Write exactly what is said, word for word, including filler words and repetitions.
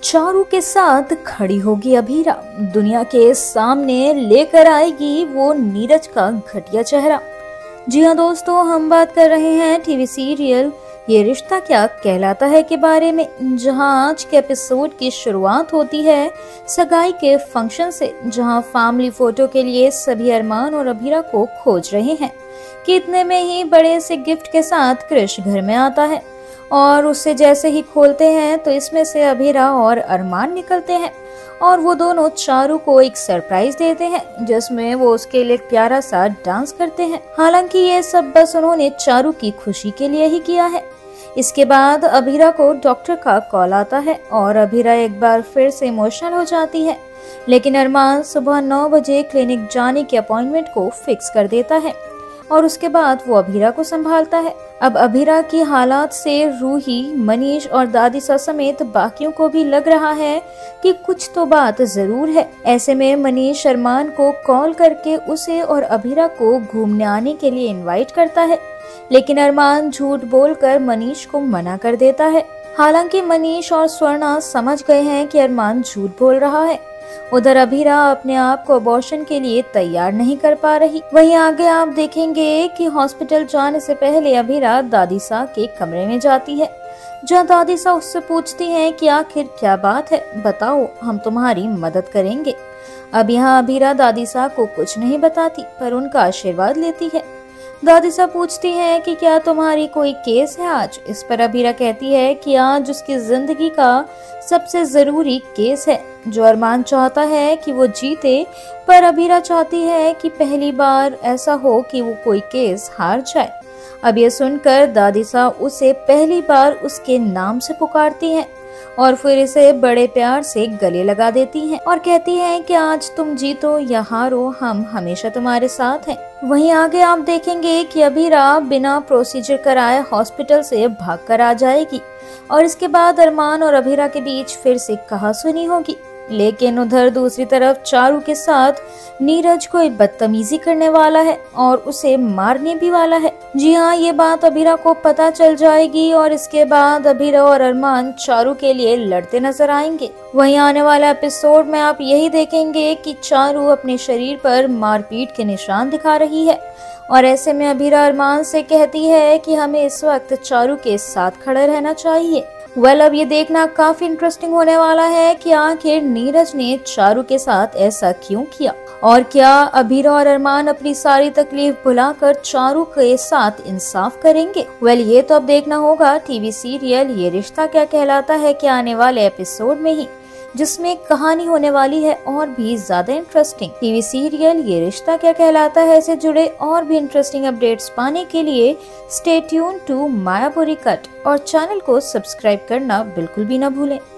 चारू के साथ खड़ी होगी अभीरा, दुनिया के सामने लेकर आएगी वो नीरज का घटिया चेहरा। जी हाँ दोस्तों, हम बात कर रहे हैं टीवी सीरियल ये रिश्ता क्या कहलाता है के बारे में, जहां आज के एपिसोड की शुरुआत होती है सगाई के फंक्शन से, जहां फैमिली फोटो के लिए सभी अरमान और अभीरा को खोज रहे हैं कि इतने में ही बड़े से गिफ्ट के साथ क्रिश घर में आता है और उसे जैसे ही खोलते हैं तो इसमें से अभीरा और अरमान निकलते हैं और वो दोनों चारू को एक सरप्राइज देते हैं जिसमें वो उसके लिए प्यारा सा डांस करते हैं। हालांकि ये सब बस उन्होंने चारू की खुशी के लिए ही किया है। इसके बाद अभीरा को डॉक्टर का कॉल आता है और अभीरा एक बार फिर से इमोशनल हो जाती है, लेकिन अरमान सुबह नौ बजे क्लिनिक जाने के अपॉइंटमेंट को फिक्स कर देता है और उसके बाद वो अभीरा को संभालता है। अब अभीरा की हालात से रूही, मनीष और दादीसा समेत बाकियों को भी लग रहा है कि कुछ तो बात जरूर है। ऐसे में मनीष अरमान को कॉल करके उसे और अभीरा को घूमने आने के लिए इनवाइट करता है, लेकिन अरमान झूठ बोलकर मनीष को मना कर देता है। हालांकि मनीष और स्वर्णा समझ गए हैं कि अरमान झूठ बोल रहा है। उधर अभीरा अपने आप को अबॉर्शन के लिए तैयार नहीं कर पा रही। वहीं आगे आप देखेंगे कि हॉस्पिटल जाने से पहले अभीरा दादीसा के कमरे में जाती है, जहां दादीसा उससे पूछती हैं कि आखिर क्या बात है, बताओ, हम तुम्हारी मदद करेंगे। अब यहाँ अभीरा दादीसा को कुछ नहीं बताती पर उनका आशीर्वाद लेती है। दादीसा पूछती है कि क्या तुम्हारी कोई केस है आज। इस पर अभीरा कहती है कि आज उसकी जिंदगी का सबसे जरूरी केस है, जो अरमान चाहता है कि वो जीते, पर अभीरा चाहती है कि पहली बार ऐसा हो कि वो कोई केस हार जाए। अब ये सुनकर दादीसा उसे पहली बार उसके नाम से पुकारती हैं और फिर इसे बड़े प्यार से गले लगा देती हैं और कहती हैं कि आज तुम जीतो या हारो, हम हमेशा तुम्हारे साथ हैं। वहीं आगे आप देखेंगे कि अभीरा बिना प्रोसीजर कराए हॉस्पिटल से भागकर आ जाएगी और इसके बाद अरमान और अभीरा के बीच फिर से कहासुनी होगी। लेकिन उधर दूसरी तरफ चारू के साथ नीरज कोई बदतमीजी करने वाला है और उसे मारने भी वाला है। जी हाँ, ये बात अभीरा को पता चल जाएगी और इसके बाद अभीरा और अरमान चारू के लिए लड़ते नजर आएंगे। वहीं आने वाला एपिसोड में आप यही देखेंगे कि चारू अपने शरीर पर मारपीट के निशान दिखा रही है और ऐसे में अभीरा अरमान से कहती है कि हमें इस वक्त चारू के साथ खड़े रहना चाहिए। वेल well, अब ये देखना काफी इंटरेस्टिंग होने वाला है कि आखिर नीरज ने चारू के साथ ऐसा क्यों किया और क्या अभीरा और अरमान अपनी सारी तकलीफ भुलाकर चारू के साथ इंसाफ करेंगे। वेल well, ये तो अब देखना होगा टीवी सीरियल ये रिश्ता क्या कहलाता है कि आने वाले एपिसोड में ही, जिसमें कहानी होने वाली है और भी ज्यादा इंटरेस्टिंग। टीवी सीरियल ये रिश्ता क्या कहलाता है से जुड़े और भी इंटरेस्टिंग अपडेट्स पाने के लिए stay tune to Mayapuri cut और चैनल को सब्सक्राइब करना बिल्कुल भी न भूलें।